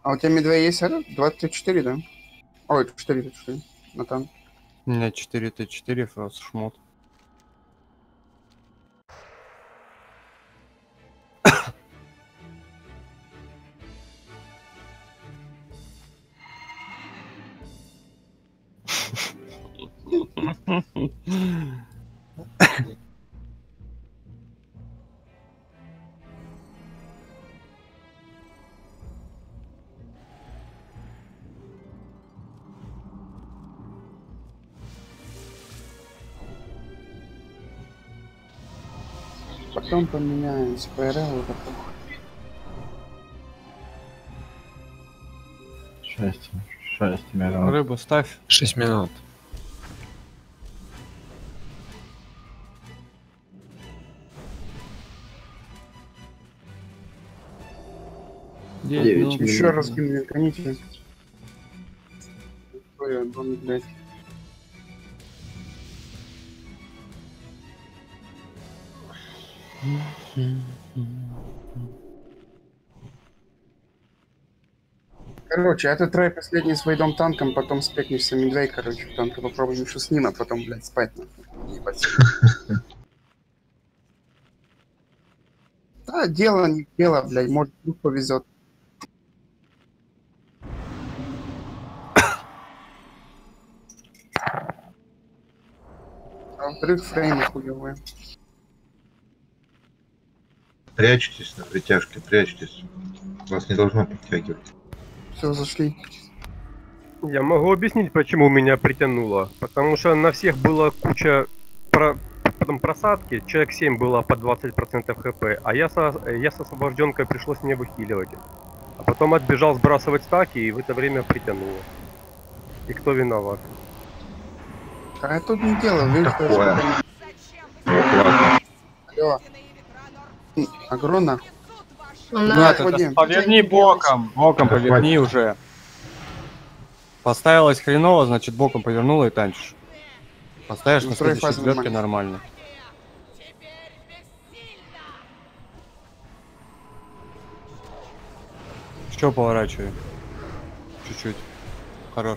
А у тебя медведь есть, это? 24, да? Ой, 4 Натан. У меня 4Т4 фраз шмот. Потом поменяем с ПРЛ, это похуй. 6 минут. Рыбу ставь. 6 минут. Девять минут. Еще раз гимн гоните. Ой, дом, блядь. Короче, это трой последний свой дом танком, потом спекнешься медведь, короче, в танке попробуем еще с ним, а потом, блядь, спать нахуй. Ебать. Да, дело не дело, блядь, может, вдруг повезет. А во-вторых, фреймы хуёвые. Прячьтесь на притяжке, прячьтесь. Вас не должно подтягивать. Все, зашли. Я могу объяснить, почему меня притянуло. Потому что на всех была куча потом просадки, человек 7 было по 20% хп, а я с освобожденкой пришлось мне выхиливать. А потом отбежал сбрасывать стаки и в это время притянуло. И кто виноват? А я тут не делаю, видишь, что Такое. я... Вот ладно. Алло. Агрона? Нет, Ходи. это поверни боком. Боком Да поверни хватит. уже. Поставилась хреново, значит боком повернула и танчишь. Поставишь на Настрой следующей фазу четвертке нормально. Еще поворачивай. Чуть-чуть. Хорош.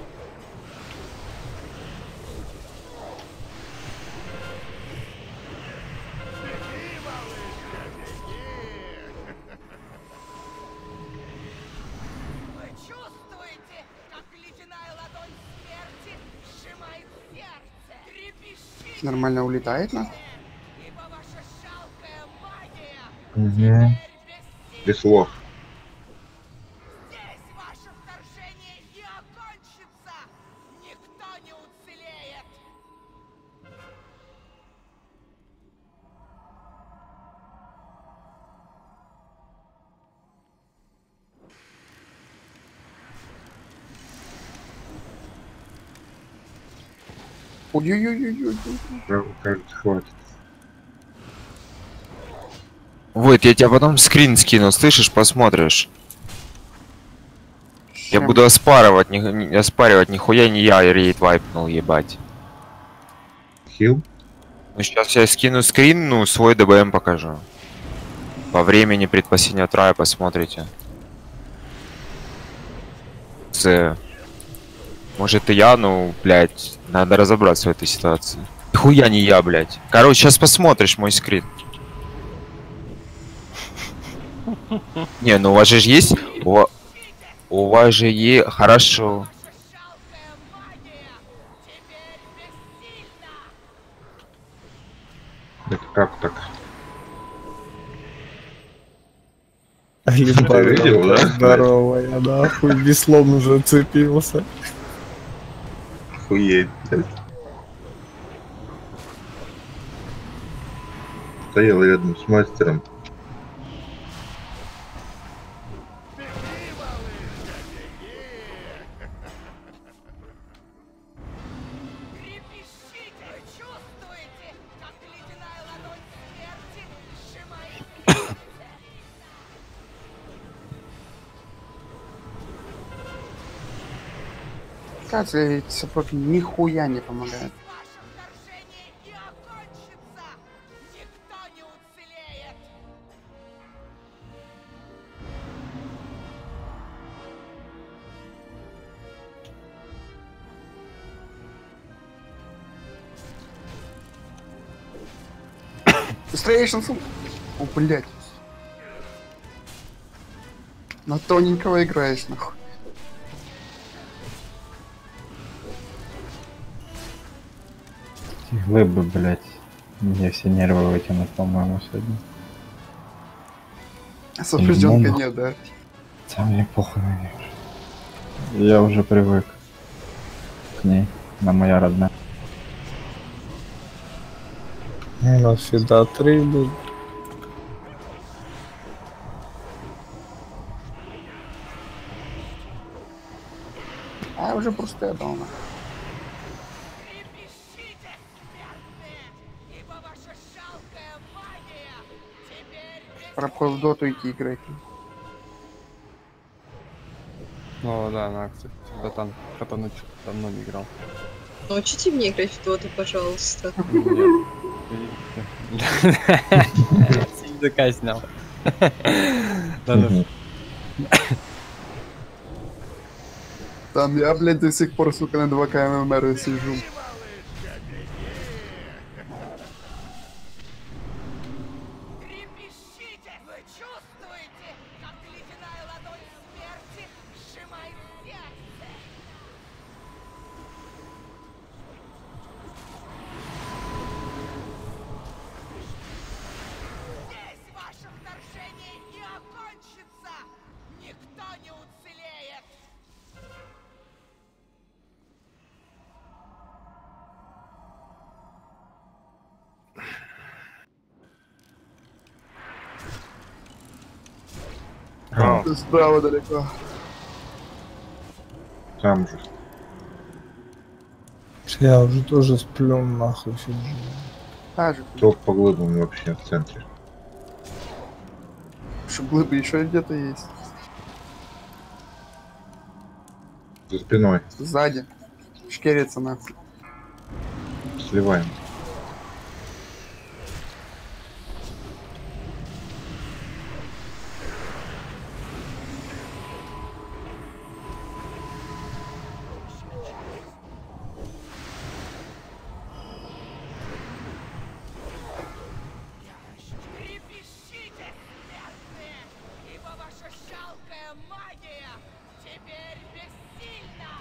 Вы чувствуете, как ледяная ладонь смерти сжимает сердце? Трепещите! Нормально улетает, на? Ибо ваша жалкая магия Угу. Без слов. здесь ваше вторжение не окончится! Никто не уцелеет! Ой-ой-ой-ой-ой. Кажется, хватит. Вот, я тебе потом скрин скину, слышишь, посмотришь. Я буду оспаривать, оспаривать, нихуя не я рейд вайпнул, ебать. Хил? Ну сейчас я скину скрин, ну свой ДБМ покажу. По времени предпоследнего трая посмотрите. Может и я, ну, блядь, надо разобраться в этой ситуации. Нихуя не я, блядь. Короче, сейчас посмотришь мой скрин. Не, ну у вас же есть... У вас же есть... Хорошо. Жалкая магия теперь бессильна! Это как так? Алибaba Ты видел, да? здоровая, нахуй, веслом зацепился. Охуеть, блядь. Стоял рядом с мастером. Трепещите! Вы чувствуете, как ледяная ладонь смерти сжимает Кажется, саппорт нихуя не помогает. ваше вторжение не окончится! Никто не уцелеет! Быстрее, шансу. О, блядь. На тоненького играешь, нахуй. Эти глыбы, блядь. Мне все нервы вытянут, по-моему, сегодня. Освобожденка Лимон. нет, да. Сам мне похуй на неё. Я уже привык к ней. Она моя родная. У нас всегда 3 будет. А уже просто я дал, нахуй. Трепещите, смертные, ибо ваша жалкая магия теперь без Пора в доту идти играть. Ну да, на кстати, Дотан, Катану давно не играл. Научите меня играть в доту, пожалуйста. Нет. Языка снял. Ладно. Там я, блядь, до сих пор, сука, на 2 КМР сижу. Трепещите! Вы чувствуете, как ледяная ладонь смерти сжимает сердце? Здесь ваше вторжение не окончится! Никто не уцелеет! Ты справа далеко. Там же. Я уже тоже сплю, нахуй сижу. Та же. Топ по глыбам вообще в центре. Что глыбы еще где-то есть. За спиной. Сзади. Шкерится, нахуй. Сливаем. Трепещите, смертные, ибо ваша жалкая магия теперь бессильна!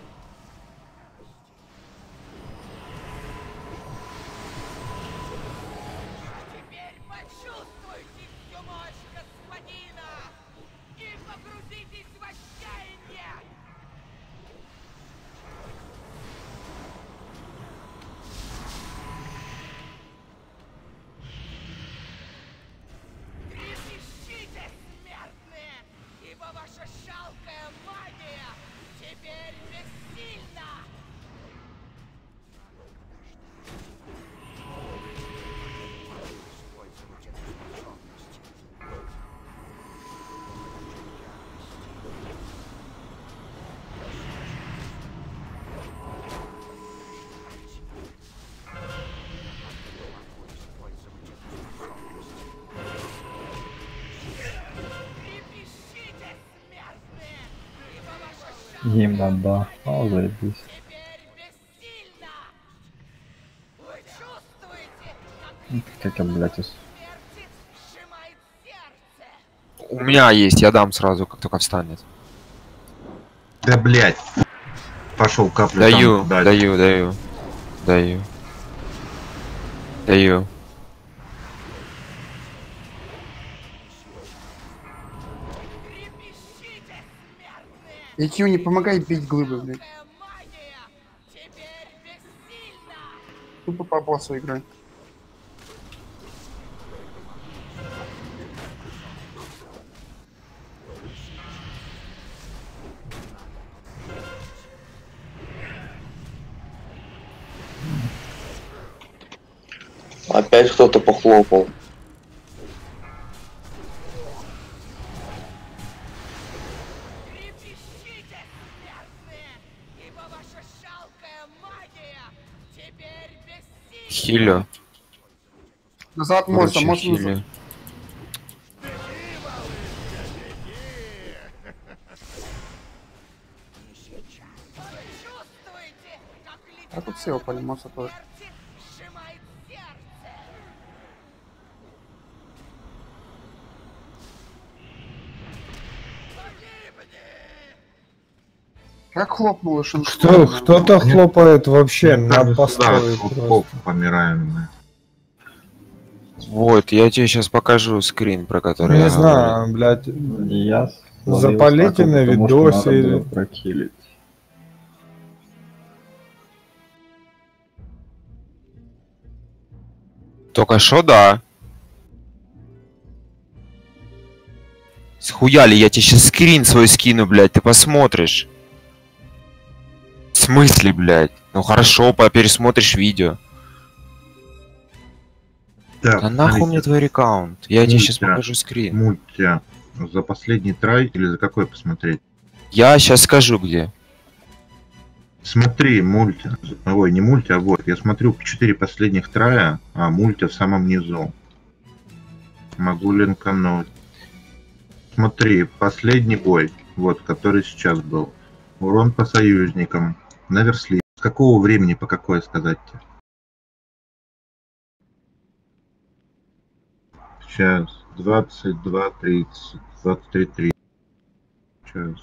Теперь почувствуйте всю мощь господина и погрузитесь в отчаяние! Трепещите, смертные, ибо ваша жалкая магия теперь бессильна! Трепещите, смертные, ибо ваша жалкая Гимна, да. О, заебись. теперь бессильна! Вы чувствуете, как Как я, блядь, смерти сжимает сердце? У меня есть, я дам сразу, как только встанет. Да блять. Пошел каплю. Даю, там, дать. даю. Трепещите, смертные! IQ не помогай бить глыбы, блядь. Жалкая магия теперь бессильна! Тупо по боссу играй. Опять кто-то похлопал. Трепещите, смертные, ибо ваша жалкая магия теперь бессильна! Хилю. Назад моста, Короче, мост назад. хилю. Вы чувствуете, как А тут все упали, моста тоже. смерти сжимает сердце? Как хлопнуло Кто-то хлопает вообще на постой просто. Помираем мы. Вот, я тебе сейчас покажу скрин, про который Не я говорю. знаю, блядь. Я Запалите на видосе или... прокилить. Только что да. Схуяли, я тебе сейчас скрин свой скину, блядь, ты посмотришь. В смысле, блядь? Ну хорошо, пересмотришь видео. Так, Да нахуй смотрите, мне твой аккаунт? Я тебе сейчас Мультя. покажу скрин. Мультя. За последний трай или за какой посмотреть? Я сейчас скажу где. Смотри, мультя. Ой, не мультя, а вот. Я смотрю 4 последних трая, а мультя в самом низу. Могу линкануть. Смотри, последний бой, вот, который сейчас был. Урон по союзникам. Наверсли. С какого времени, по какое сказать-то? Сейчас. 22:30. 23:30. Сейчас.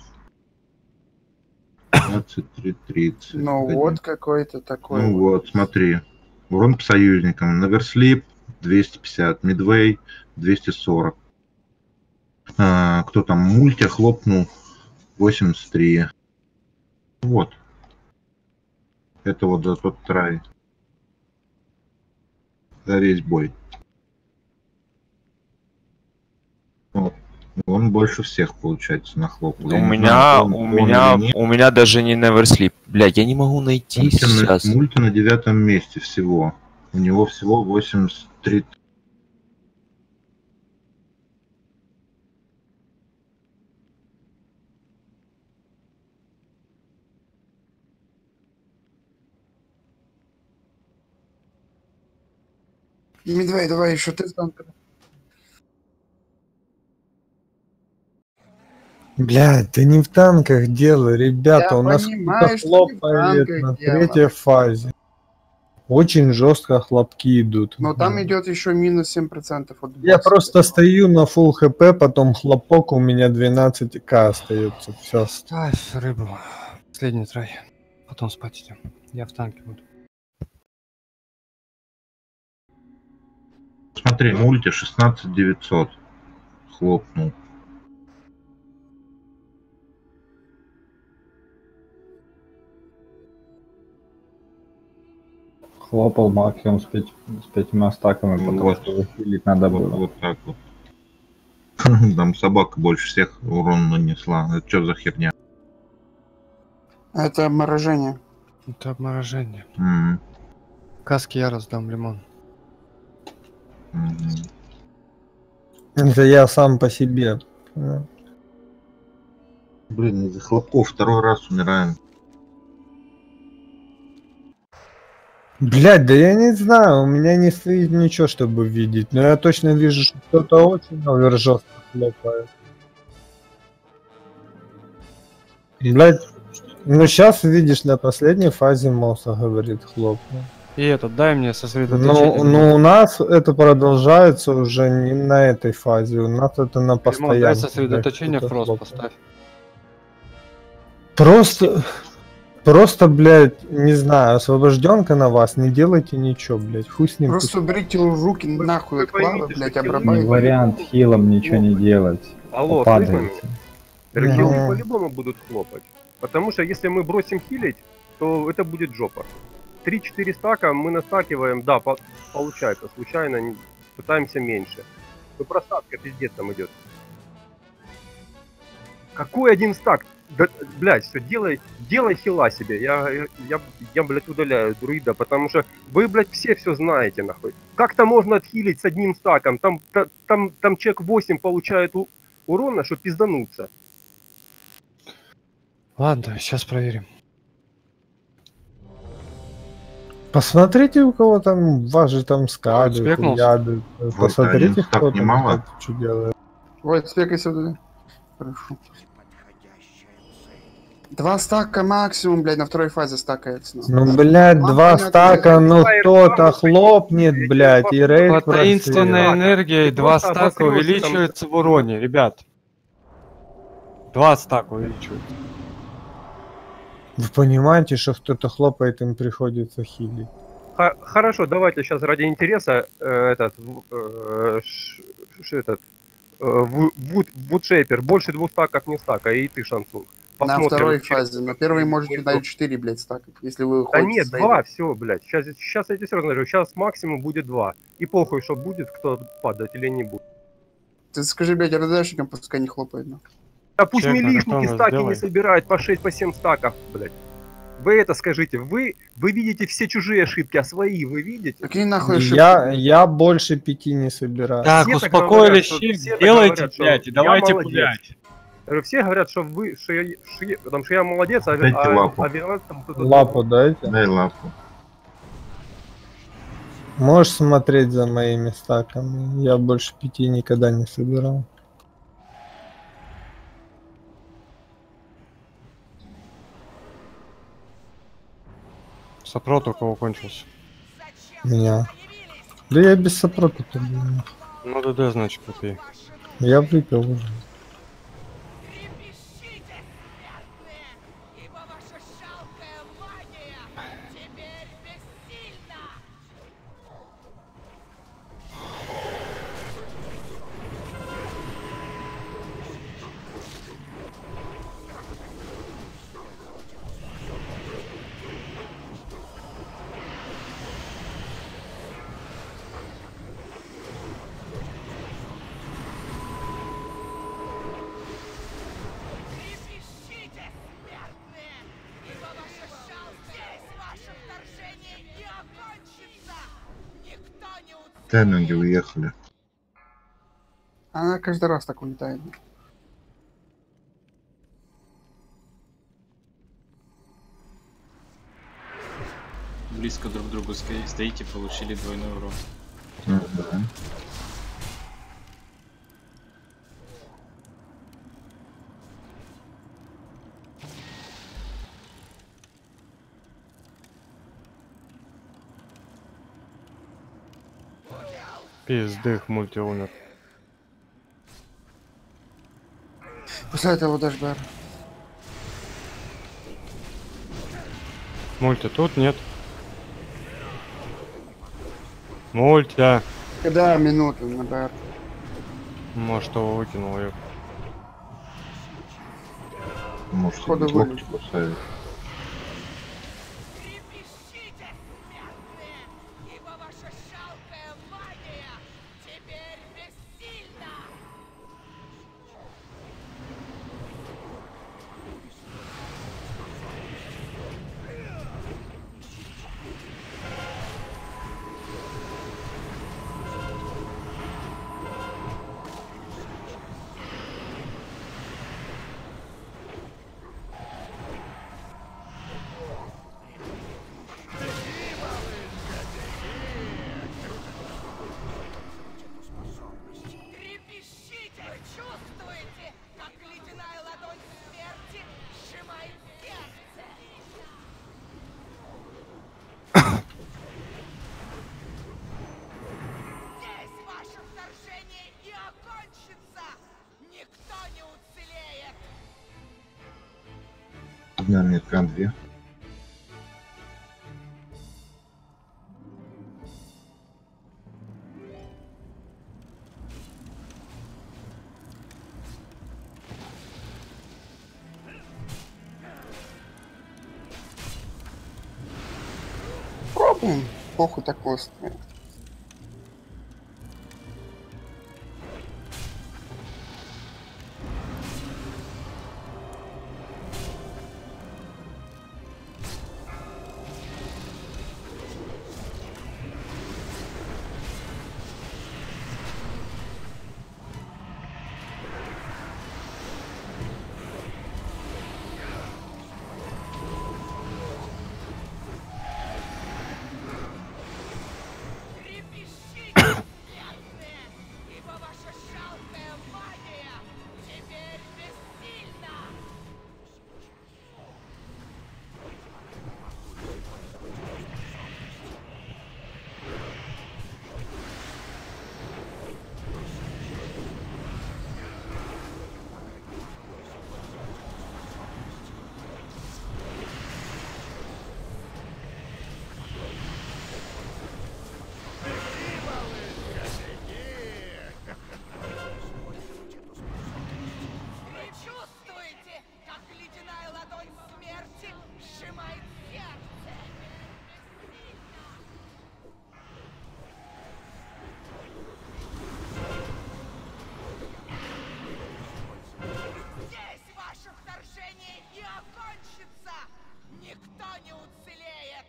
23:30. Ну вот какой-то такой. Ну вот, смотри. Урон по союзникам. Наверслип 250. Мидвей 240. Кто там? Мультя хлопнул 83. Вот. Это вот за тот трай. За весь бой. Вот. Он больше всех, получается, нахлопал. Я не знаю, он или нет. У меня даже не Never Sleep. Блядь, я не могу найти сейчас. Мульти на 9-м месте всего. У него всего 83. Медведь, давай еще ты там. Блядь, да не в танках дело, ребята, Я у нас понимаю, кто-то что не в хлопает танках на дело. третьей фазе. Очень жестко хлопки идут. Но там идет еще минус 7% от Я босса. просто стою на full хп, потом хлопок, у меня 12к остается. Все. Ставь рыбу. Последний трай. Потом спать идем. Я в танке буду. Смотри, мульти 16900. Хлопнул. Хлопал максимум с 5 стаками, потому Вот. что выхилить надо Вот, было. вот так вот. Там собака больше всех урон нанесла. Это что за херня? Это обморожение. Это обморожение. М, Каски я раздам, Лимон. м. Это я сам по себе. Блин, из-за хлопков второй раз умираем. Блядь, да я не знаю, у меня не стоит ничего, чтобы видеть, но я точно вижу, что кто-то очень жестко хлопает. Блядь, ну сейчас видишь, на последней фазе Моса говорит хлопнул. И этот, дай мне сосредоточение. Ну у нас это продолжается уже не на этой фазе, у нас это на Лимон, дай постоянном. сосредоточение фрост поставь. Просто, блядь, не знаю, освобожденка на вас, не делайте ничего, блядь, хуй с ним. Просто уберите руки нахуй от клава, блядь, Не обрабатывайте. вариант хилом ничего не делать. Алло, Падаете. Хилы по-любому будут хлопать. Потому что если мы бросим хилить, то это будет жопа. 3-4 стака мы настакиваем, да, получается, случайно пытаемся меньше. Но просадка пиздец там идет. Какой один стак? Да, блядь, все, делай хила себе. Я, блядь, удаляю друида, потому что вы, блядь, все знаете, нахуй. Как-то можно отхилить с одним стаком. Там человек 8 получает урона, чтобы пиздануться. Ладно, сейчас проверим. Посмотрите, у кого там, вас же там скады, спекнулся? яды. Посмотрите, один кто стак там немало. что делает. Ой, спекайся туда. Хорошо. 2 стака максимум, блядь, на второй фазе стакается. Ну, блядь, 2 стака, ну кто-то хлопнет, блядь, и рейд Таинственная просил. энергия и 2 просто стака обосрёшься там. увеличивается в уроне, ребят. 2 стака увеличивается. Вы понимаете, что кто-то хлопает, им приходится хилить. Хорошо, давайте сейчас ради интереса Вудшейпер, больше 2 стаков не стака, и ты, Шансунг. На второй через- фазе. На первой можете дать 4, блядь, стакать. Если вы Да ходите нет, с 2, все, блядь. Сейчас я тебе серьезно говорю, сейчас максимум будет 2. И похуй, что будет кто падать или не будет. Ты скажи, блядь, РДшникам пускай не хлопают. Ну. А пусть Чек на милишники готовность стаки сделай. не собирают по 6, по 7 стаков, блядь. Вы это скажите, вы видите все чужие ошибки, а свои вы видите? Какие нахуй ошибки? Я больше 5 не собираю. Так, Все так успокоились, говорят, что- все, все так делайте, говорят, что блядь, и я давайте молодец. гулять. Все говорят, что потому что я молодец, а Дайте лапу. виноват там кто-то. Лапу дайте. Дай лапу. Можешь смотреть за моими стаками. Я больше 5 никогда не собирал. Сопрот у кого кончился? Меня. Да я без сопрота был. Ну ДД, значит, попей. Я выпил уже. Трепещите, смертные, ибо ваша жалкая магия теперь бессильна! Трепещите, смертные, ибо ваша жалкая здесь ваше вторжение не окончится! Никто не уцелеет! Тайминги уехали. Она каждый раз так улетает. Близко друг к другу стоите, получили двойной урон. Мгм. Пиздых, мульти умер. После этого даже БР. Мульти тут нет. Мультя. Когда минуту на БР. Может, его выкинул ее. Может, Сходу локти вылез. поставить. Трепещите, смертные, ибо ваша жалкая магия теперь бессильна! Трепещите! Вы чувствуете, как ледяная ладонь смерти сжимает сердце? Здесь ваше вторжение и окончится! Никто не уцелеет! Одна метка, 2. Пробуем. Похуй так просто. никто не уцелеет!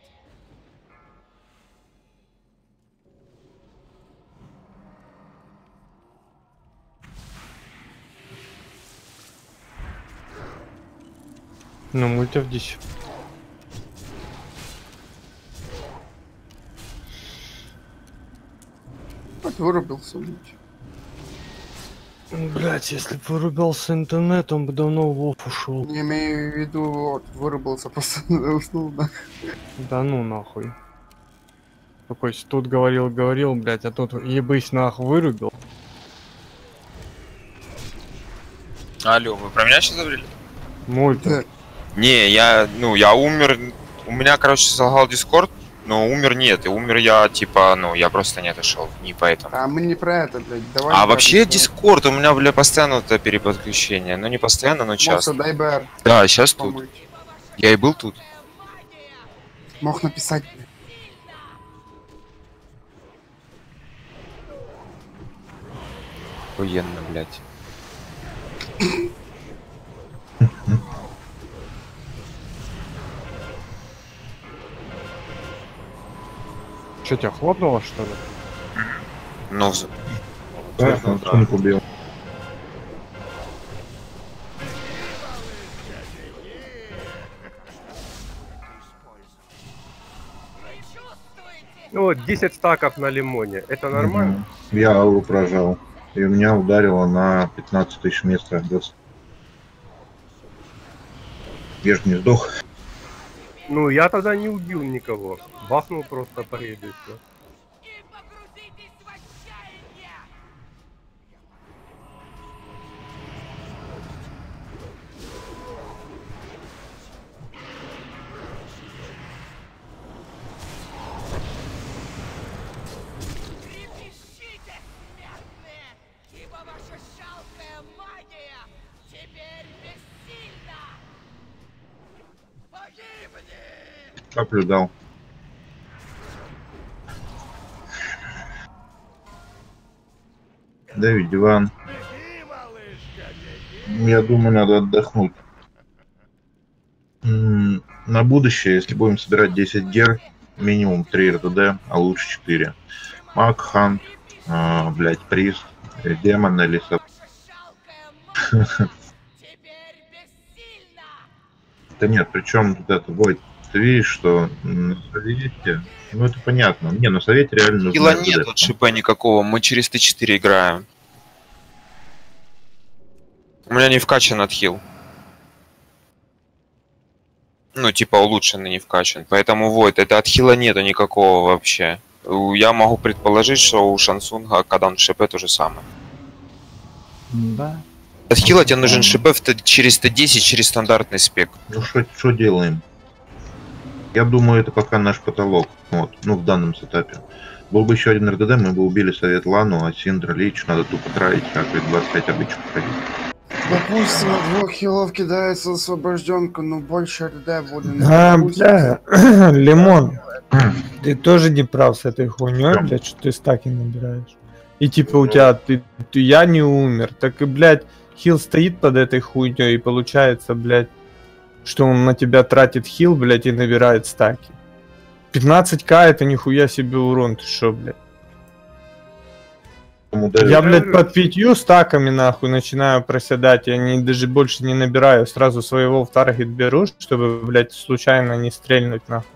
Ну, мультя в дичь. Вот вырубился, блядь. Блять, если бы вырубался интернет, он бы давно в ВОВ ушел. Не имею в виду, вот, вырубился, просто уснул, да. Да ну нахуй. Такой тут говорил, блять, а тут ебысь нахуй вырубил. Алло, вы про меня сейчас говорили? Мультик. Да. Не, я умер. У меня, короче, солгал Дискорд, но умер нет. И умер я, типа, я просто не отошел. Не поэтому. А мы не про это, блядь. Давай. А вообще Дискорд, у меня, бля, постоянно это переподключение. Ну не постоянно, но часто. Дай БР. Да, сейчас тут. Я и был тут. Мог написать, блядь. Охуенно, блядь. Че, тебя хлопнуло, что ли? Ну, Да, он Сумик убил. Ну вот 10 стаков на лимоне, это нормально? Я ауру прожал. И у меня ударило на 15 тысяч места. Я же не сдох. Ну я тогда не убил никого. Бахнул просто по рейду и всё. Трепещите, смертные, ибо ваша жалкая магия теперь бессильна! Погибни! Каплю дал. Давид, диван. Я думаю, надо отдохнуть. На будущее, если будем собирать 10 гер, минимум 3 РДД, а лучше 4. Маг, Хант, блять, приз, демон или Да нет, причем тут это, Войт, ты видишь, что на совете, ну это понятно. Не, на совете реально нужно Хила нет от ШП никакого, мы через Т4 играем. У меня не вкачан отхил. Ну, типа улучшенный не вкачан. Поэтому вот, это отхила нету никакого вообще. Я могу предположить, что у Шансунга, когда он в ШП, то же самое. Да. Отхила тебе нужен ШП через Т10, через стандартный спек. Ну что делаем? Я думаю, это пока наш потолок. Вот, ну в данном сетапе. Был бы еще один РДД, мы бы убили совет Лану, а Синдра Лич надо тупо тратить, как и 25 обычных ходить. Допустим, на 2 хилов кидается освобожденка, но больше РД будет. Бля, Лимон, ты тоже не прав с этой хуйней, блядь, что ты стаки набираешь. И типа у тебя, я не умер, так и, блядь, хил стоит под этой хуйней, и получается, блядь, что он на тебя тратит хил, блядь, и набирает стаки. 15к это нихуя себе урон, ты шо, блядь? Я, блядь, под 5 стаками, нахуй, начинаю проседать, я даже больше не набираю, сразу своего в таргет беру, чтобы, блядь, случайно не стрельнуть, нахуй.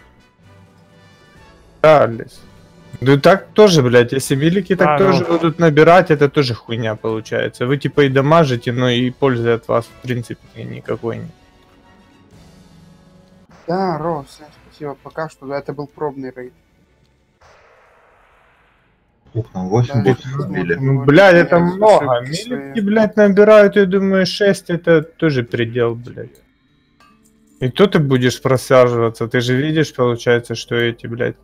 Да, Лис. Да так тоже, блядь, если велики так тоже будут набирать, это тоже хуйня получается. Вы типа и дамажите, но и пользы от вас, в принципе, никакой нет. Да, Рос, спасибо. Пока что это был пробный рейд. Ух, нам 8 боссов сбили. Ну, блядь, это много. Милики, блядь, набирают, я думаю, 6 это тоже предел, блядь. И то ты будешь просаживаться, ты же видишь, получается, что эти, блядь.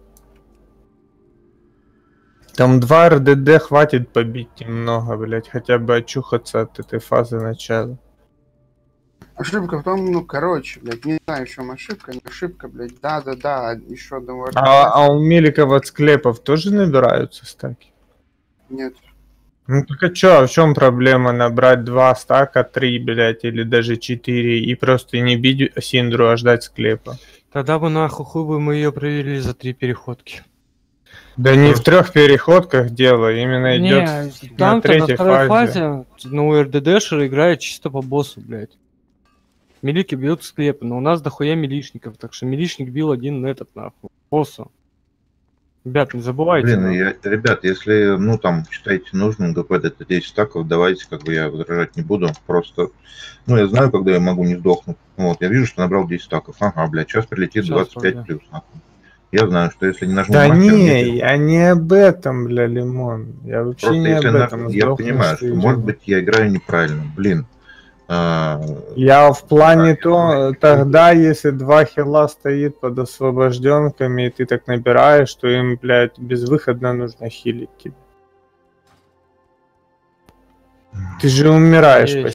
Там 2 РДД хватит побить немного, блядь, хотя бы очухаться от этой фазы начала. Ошибка в том, ну, короче, блядь, не знаю, в чем ошибка, не ошибка, блядь, да, еще одного РДД. А у Миликов от склепов тоже набираются стаки? Нет. Ну так а чё, в чем проблема набрать 2 стака, 3, блядь, или даже 4 и просто не бить Синдру, а ждать склепа? Тогда бы нахуй хуй бы мы ее провели за 3 переходки. Да не в 3 переходках дело, именно идет на там-то на 3-й второй фазе. ну, РДДшер играет чисто по боссу, блядь. Милики бьют склепы, но у нас дохуя милишников, так что милишник бил один на этот, нахуй, боссу. Ребят, не забывайте. Блин, ребят, если, ну, там, считаете нужным какой-то 10 стаков, давайте, как бы я возражать не буду. Просто, ну, я знаю, когда я могу не сдохнуть. Вот, я вижу, что набрал 10 стаков. Ага, блядь, сейчас прилетит Сейчас 25 плюс, нахуй. Я знаю, что если не нажму Да мастер, не, мне- я не об этом, бля, Лимон. Я вообще Просто не если об этом. я Сдохнешь понимаю, ты что, или может нет. быть, я играю неправильно. Блин. Я в плане то, тогда, если 2 хила стоит под освобожденками, и ты так набираешь, что им, блядь, безвыходно нужно хилить тебя. Ты же умираешь Есть.